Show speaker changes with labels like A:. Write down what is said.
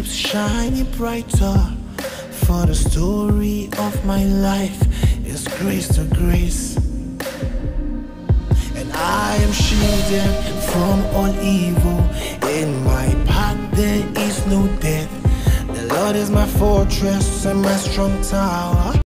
A: keeps shining brighter. For the story of my life is grace to grace, and I am shielded from all evil. In my path there is no death. The Lord is my fortress and my strong tower.